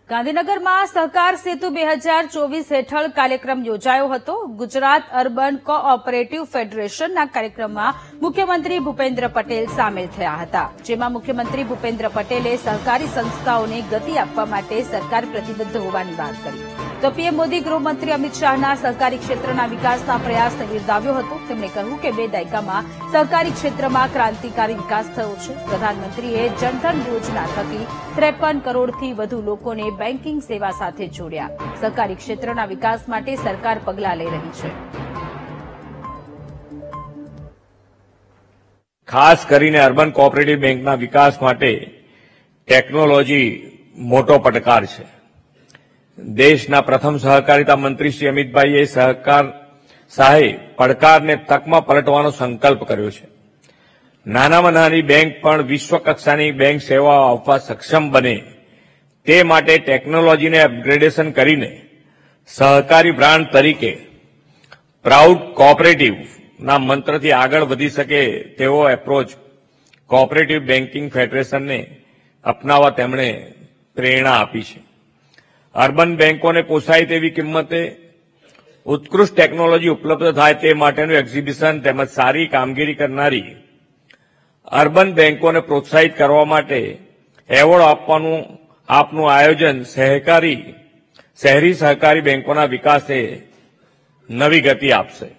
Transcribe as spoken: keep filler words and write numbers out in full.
ગાંધીનગરમાં સહકાર સેતુ બે હજાર ચોવીસ હેઠળ કાર્યક્રમ યોજાયો હતો। ગુજરાત અર્બન કોઓપરેટિવ ફેડરેશનના કાર્યક્રમમાં મુખ્યમંત્રી ભૂપેન્દ્ર પટેલ સામેલ થયા હતા, જેમાં મુખ્યમંત્રી ભૂપેન્દ્ર પટેલે સહકારી સંસ્થાઓને ગતિ આપવા માટે સરકાર પ્રતિબદ્ધ હોવાની વાત કરી। તો પીએમ મોદી ગૃહમંત્રી અમિત શાહના સહકારી ક્ષેત્રના વિકાસના પ્રયાસને બિરદાવ્યો હતો। તેમણે કહ્યું કે બે દાયકામાં સહકારી ક્ષેત્રમાં ક્રાંતિકારી વિકાસ થયો છે। પ્રધાનમંત્રીએ જનધન યોજના થકી ત્રેપન કરોડથી વધુ લોકોને બેન્કિંગ સેવા સાથે જોડ્યા। સહકારી ક્ષેત્રના વિકાસ માટે સરકાર પગલાં લઈ રહી છે। ખાસ કરીને અર્બન કોઓપરેટિવ બેંકના વિકાસ માટે ટેકનોલોજી મોટો પડકાર છે। દેશના પ્રથમ સહકારિતા મંત્રી શ્રી અમિતભાઈએ સહકાર શાહે પડકારને તકમાં પલટવાનો સંકલ્પ કર્યો છે। નાનામાં નાની બેંક પણ વિશ્વ કક્ષાની બેંક સેવાઓ આપવા સક્ષમ બને તે માટે ટેકનોલોજીને અપગ્રેડેશન કરીને સહકારી બ્રાન્ડ તરીકે પ્રાઉડ કોઓપરેટિવના મંત્રથી આગળ વધી શકે તેવો એપ્રોચ કોઓપરેટિવ બેન્કિંગ ફેડરેશનને અપનાવવા તેમણે પ્રેરણા આપી છે। અર્બન બેંકોને પોસાય તેવી કિંમતે ઉત્કૃષ્ટ ટેકનોલોજી ઉપલબ્ધ થાય તે માટેનું એક્ઝિબિશન તેમજ સારી કામગીરી કરનારી અર્બન બેંકોને પ્રોત્સાહિત કરવા માટે એવોર્ડ આપવાનું આપનું આયોજન સહકારી શહેરી સહકારી બેંકોના વિકાસે નવી ગતિ આપશે।